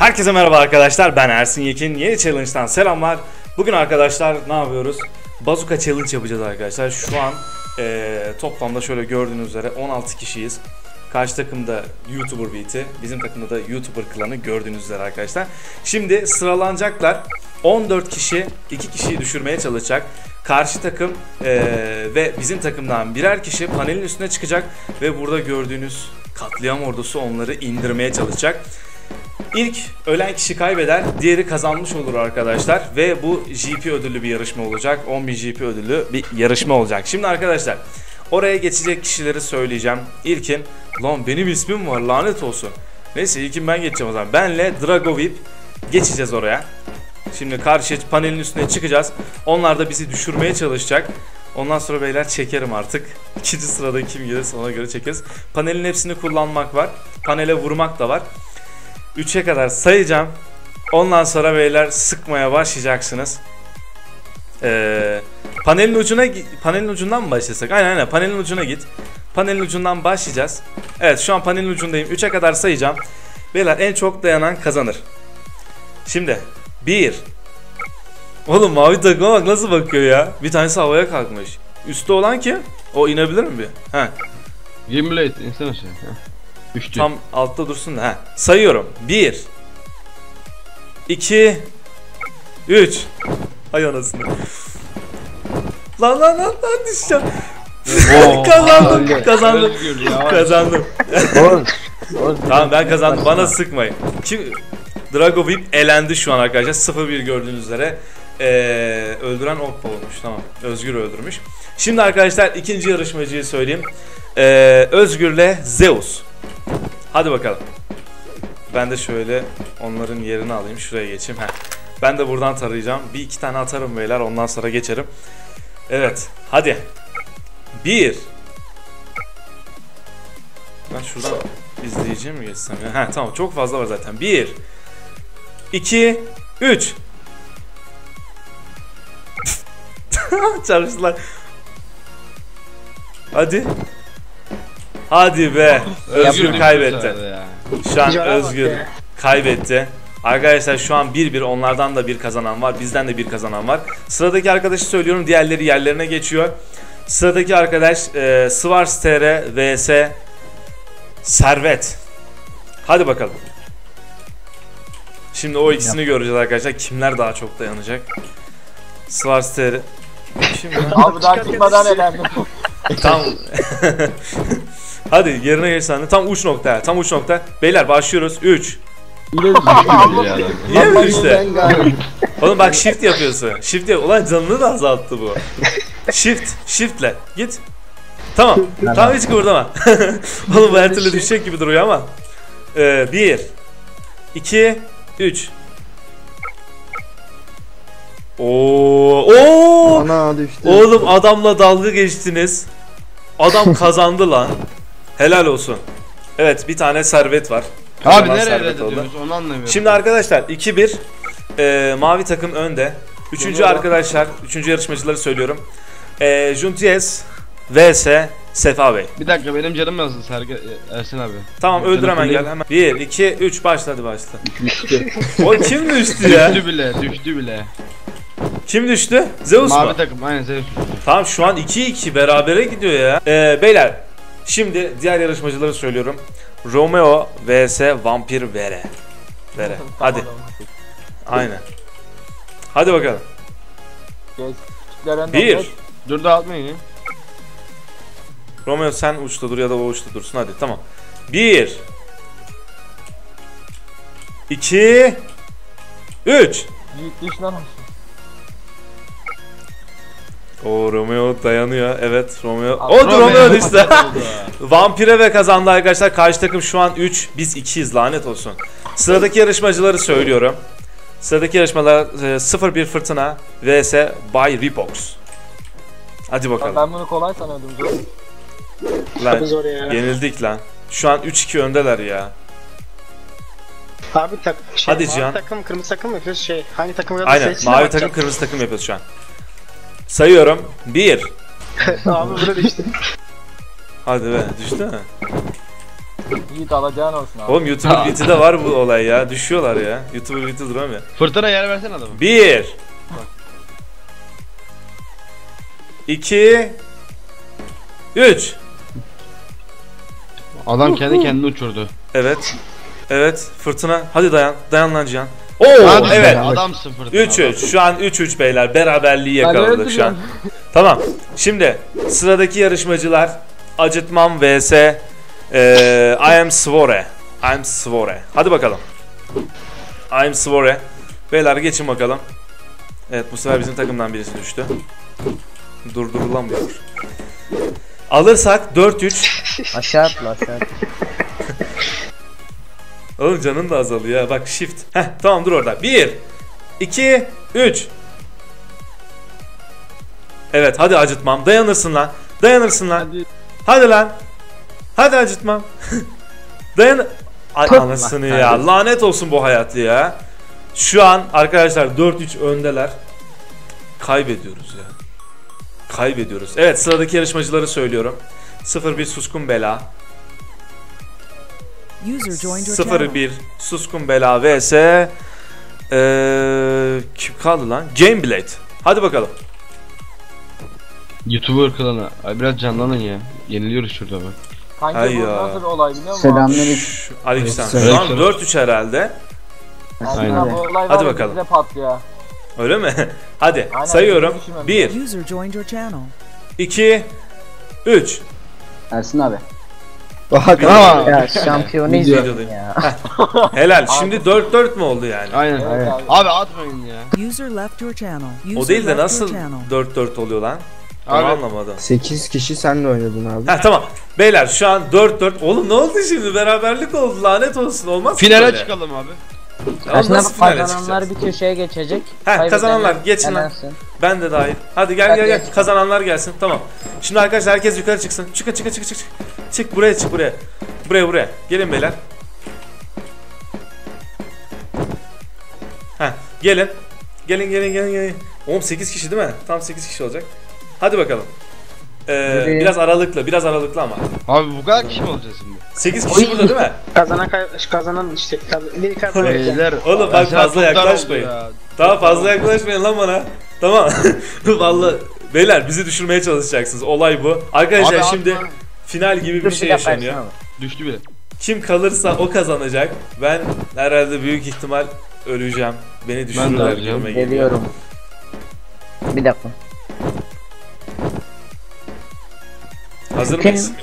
Herkese merhaba arkadaşlar, ben Ersin Yekin. Yeni challenge'dan selamlar. Bugün arkadaşlar ne yapıyoruz? Bazooka challenge yapacağız arkadaşlar. Şu an toplamda şöyle gördüğünüz üzere 16 kişiyiz. Karşı takımda YouTuber Beat'i, bizim takımda da YouTuber klanı gördüğünüz üzere arkadaşlar. Şimdi sıralanacaklar. 14 kişi 2 kişiyi düşürmeye çalışacak. Karşı takım ve bizim takımdan birer kişi panelin üstüne çıkacak ve burada gördüğünüz katliam ordusu onları indirmeye çalışacak. İlk ölen kişi kaybeder, diğeri kazanmış olur arkadaşlar ve bu GP ödüllü bir yarışma olacak. 10.000 GP ödüllü bir yarışma olacak. Şimdi arkadaşlar oraya geçecek kişileri söyleyeceğim. İlkin, lan benim ismim var lanet olsun. Neyse ilkin ben geçeceğim o zaman. Benle Dragovip geçeceğiz oraya. Şimdi karşı panelin üstüne çıkacağız. Onlar da bizi düşürmeye çalışacak. Ondan sonra beyler çekerim artık. İkinci sırada kim gelirse ona göre çekeriz. Panelin hepsini kullanmak var. Panele vurmak da var. 3'e kadar sayacağım. Ondan sonra beyler sıkmaya başlayacaksınız. Panelin ucundan mı başlasak? Aynen panelin ucuna git. Panelin ucundan başlayacağız. Evet şu an panelin ucundayım. 3'e kadar sayacağım. Beyler en çok dayanan kazanır. Şimdi 1. Oğlum mavi takıma bak nasıl bakıyor ya. Bir tanesi havaya kalkmış. Üstte olan kim? O inebilir mi bir? He. Gimlet insan aşağı. Düştü. Tam altta dursun da. He. Sayıyorum. 1 2 3. Hay anasını. Lan düşeceğim. Kazandım. Tamam ben kazandım. Bana sıkmayın. Kim? Dragovip elendi şu an arkadaşlar. 0-1 gördüğünüz üzere. Öldüren Oppa olmuş. Tamam. Özgür öldürmüş. Şimdi arkadaşlar ikinci yarışmacıyı söyleyeyim. Özgür'le Zeus. Hadi bakalım. Ben de şöyle onların yerini alayım. Şuraya geçeyim. Ben de buradan tarayacağım. Bir iki tane atarım beyler. Ondan sonra geçerim. Evet. Hadi. 1. Ben şuradan izleyici mi geçsem ya? Tamam. Çok fazla var zaten. 1 2 3. Çarpıştılar. Hadi. Hadi be. Özgür kaybetti. Şu an Özgür kaybetti. Arkadaşlar şu an 1-1, onlardan da bir kazanan var. Bizden de bir kazanan var. Sıradaki arkadaşı söylüyorum. Diğerleri yerlerine geçiyor. Sıradaki arkadaş Svars TR vs Servet. Hadi bakalım. Şimdi o ikisini göreceğiz arkadaşlar. Kimler daha çok dayanacak? Svars TR. Abi daha çıkmadan elendim. Tam. Hadi yerine geç sen de. Tam uç nokta. Tam uç nokta. Beyler başlıyoruz. 3. Yine mi işte? Oğlum bak shift yapıyorsun. Shift yap. Ulan canını da azalttı bu. Shiftle. Git. Tamam. Tamam hiç kıvırdama. Oğlum bu her türlü düşecek gibi duruyor ama. 1 2 3. Oo! Ana düştü. Oğlum adamla dalga geçtiniz. Adam kazandı lan. Helal olsun. Evet bir tane servet var. Abi nereye reddediyoruz onu anlamıyorum. Şimdi arkadaşlar 2-1 mavi takım önde. Üçüncü arkadaşlar, üçüncü yarışmacıları söylüyorum. Junties vs Sefa Bey. Bir dakika benim canım yazdı Ersin abi. Tamam öldür hemen gel hemen. 1 2 3 başladı başla. O kim düştü ya? Düştü bile. Kim düştü? Zeus mu? Mavi takım aynen Zeus. Tamam şu an 2-2 berabere gidiyor ya. Beyler şimdi diğer yarışmacıları söylüyorum. Romeo vs Vampir Vere. Hadi. Aynen. Hadi bakalım. 1. Dur dağıtmayın ya. Romeo sen uçta dur ya da o uçta dursun hadi tamam. 1 2 3. Düş lan. O Romeo dayanıyor. Evet Romeo. Romeo işte. Vampire ve kazandı arkadaşlar. Karşı takım şu an 3. Biz 2'yiz lanet olsun. Sıradaki yarışmacıları söylüyorum. Sıradaki yarışmalar 0-1 Fırtına vs Bay Repox. Hadi bakalım. Ben bunu kolay sanıyordum. Lan yenildik lan. Şu an 3-2 öndeler ya. Abi hadi mavi Cihan. takım kırmızı takım yapıyoruz hangi takım kadar aynen mavi takım kırmızı takım yapıyoruz şu an. Sayıyorum. 1. Abi burada düştü. Hadi be düştü mü? Yiğit alacağın olsun abi. Oğlum YouTuber VT'de var bu olay ya. Düşüyorlar ya. YouTuber VT duramıyor. Fırtına yer versene adamı. 1 2 3 Adam kendi kendini uçurdu. Evet. Evet. Fırtına. Hadi dayan. Dayan lan Cihan. Oo Hadi evet. Adamsın fırtına. 3-3. Şu an 3-3 beyler. Beraberliği Ben yakaladık öyle şu an. diyorum. Tamam. Şimdi sıradaki yarışmacılar Acıtmam vs I am Svore. I am Svore. Hadi bakalım. I am Svore. Beyler geçin bakalım. Evet, bu sefer bizim takımdan birisi düştü. Durdurulamıyor. Alırsak 4-3. Aşağı atla aşağı atla. Oğlum canın da azalıyor ya. Bak shift. Heh, tamam dur orada. 1 2 3. Evet, hadi Acıtmam. Dayanırsın lan. Dayanırsın lan. Hadi lan. Hadi Acıtmam. Dayan. Ay anasını ya. Lanet olsun bu hayat ya. Şu an arkadaşlar 4-3 öndeler. Kaybediyoruz ya. Kaybediyoruz. Evet, sıradaki yarışmacıları söylüyorum. 01 Suskun Bela. 01 Suskun Bela vs kim kaldı lan? Gameblade. Hadi bakalım. YouTuber klanı. Ay biraz canlanın ya. Yeniliyoruz şurada bak. Kanka Ay bu ya. nasıl bir olay biliyor musun? Selamünaleyküm. Aleykümselam. Evet. Şu an 4-3 herhalde. Aynen. Aynen. Bu olay Hadi var ya, bakalım. bize patlıyor. Öyle mi? Hadi Aynen, sayıyorum. bizi düşünmemiş. 1 User joined your channel. 2 3. Ersin abi. Tamam. Ya şampiyonu izliyorum Videodayım. ya. Helal. Şimdi 4-4 mü oldu yani? Aynen. Evet abi. Abi atmayın ya. User left your channel. O User değil de left your nasıl channel. 4-4 oluyor lan? Onu Abi. anlamadım. 8 kişi senle oynadın abi. Heh, tamam. Beyler şu an 4-4. Oğlum ne oldu şimdi? Beraberlik oldu. Lanet olsun. Olmaz ki Finale böyle. çıkalım abi. Ya Ersin nasıl abi finale kazananlar çıkacağız? bir köşeye geçecek. Kazananlar Kaybedenler geçin lan. elensin. Ben de dahil. Hadi gel Hadi gel gel. geç. Kazananlar gelsin. Tamam. Şimdi arkadaşlar herkes yukarı çıksın. Çıkın çıkın çıkın çıkın. Çık buraya çık buraya. Buraya. Gelin beyler. Heh, gelin. Gelin. Oğlum 8 kişi değil mi? Tam 8 kişi olacak. Hadi bakalım. Yürü. Biraz aralıklı ama. Abi bu kadar kişi mi olacağız şimdi? 8 kişi burada değil mi? Kazanan işte biri kazanacak. Beyler. Oğlum bak Ersin abi fazla çok dar oldu yaklaşmayın. ya. Daha fazla yaklaşmayın lan bana. Tamam. Vallahi beyler bizi düşürmeye çalışacaksınız. Olay bu. Arkadaşlar Abi şimdi atma. final gibi bir şey yaşanıyor. Düştü bile. Kim kalırsa o kazanacak. Ben herhalde büyük ihtimal öleceğim. Beni düşürürler öleceğim. gibime geliyor. Geliyorum. Bir dakika. Hazır Kim? mıyız?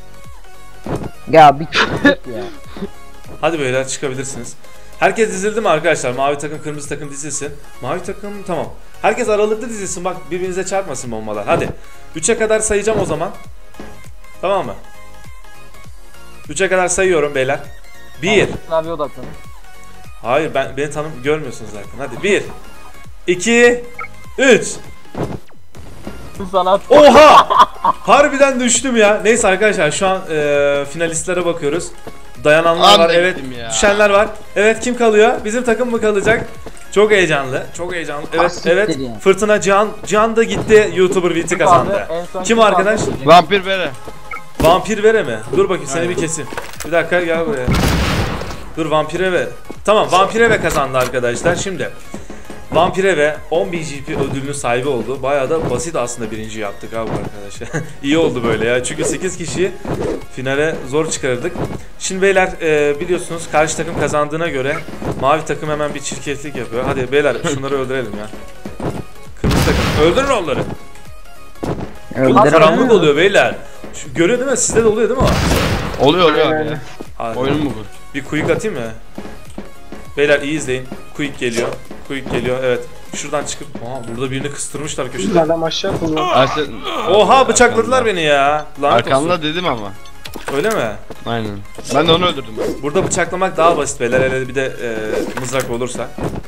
Ya bir çıktık ya. Hadi beyler çıkabilirsiniz. Herkes dizildi mi arkadaşlar? Mavi takım, kırmızı takım dizilsin. Mavi takım tamam. Herkes aralıklı dizilsin. Bak birbirinize çarpmasın bombalar. Hadi. 3'e kadar sayacağım o zaman. Tamam mı? 3'e kadar sayıyorum beyler. 1. Abi odaklanın. Hayır beni görmüyorsunuz zaten. Hadi 1 2 3. Sanat. Oha! Harbiden düştüm ya. Neyse arkadaşlar şu an finalistlere bakıyoruz. Dayananlar var, Abi evet. gittim ya. Düşenler var. Evet, kim kalıyor? Bizim takım mı kalacak? Çok heyecanlı. Evet, Asiktir evet. ya. Fırtına Cihan da gitti. YouTuber VT kazandı. En son Kim kaldı? arkadaş? Vampir bere. Vampir Vere mi? Dur bakayım seni Aynen. bir keseyim. Bir dakika gel buraya. Dur Vampire ve. Tamam Vampire ve kazandı arkadaşlar. Şimdi Vampire ve 10 BGP ödülünün sahibi oldu. Bayağı da basit aslında birinci yaptık abi arkadaşlar. İyi oldu böyle ya. Çünkü 8 kişiyi finale zor çıkarırdık. Şimdi beyler biliyorsunuz karşı takım kazandığına göre mavi takım hemen bir çirkeflik yapıyor. Hadi beyler şunları öldürelim ya. Kırmızı takım öldürün onları. Ulan karanlık oluyor beyler. Görüyor değil mi? Sizde de oluyor değil mi o? Oluyor abi ya. Hadi. Oyun mu bu? Bir quick atayım mı? Beyler iyi izleyin. Quick geliyor. Evet. Şuradan çıkıp burada birini kıstırmışlar köşede. Adam aşağı koyuyor. Ersin. Oha bıçakladılar beni ya. Lanet Arkamda olsun. dedim ama. Öyle mi? Aynen. Ben de onu öldürdüm. Burada bıçaklamak daha basit beyler. Hele bir de mızrak olursa.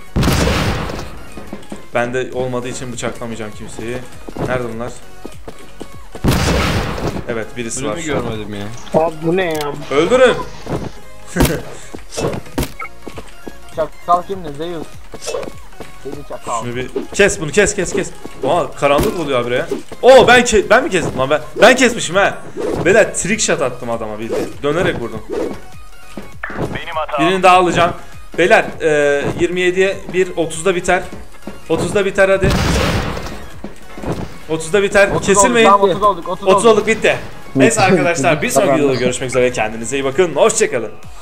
Ben de olmadığı için bıçaklamayacağım kimseyi. Nerede bunlar? Evet birisi var. Ölümü görmedim ya. Abi bu ne ya? Öldürün. Çakal kimdi? Zeus. Seni çakal. Şunu bir kes bunu kes. Oha karanlık oluyor abi ya. Oo ben mi kestim lan ben kesmişim ha. Beyler trick shot attım adama bildiğin. Dönerek vurdum. Birini daha alacağım. Beyler 27'ye 1, 30'da biter. 30'da biter hadi. 30'da biter. 30 Kesilmeyin. Olduk, tamam, 30 olduk. 30 olduk bitti. Neyse arkadaşlar bir sonraki videoda görüşmek üzere. Kendinize iyi bakın. Hoşçakalın.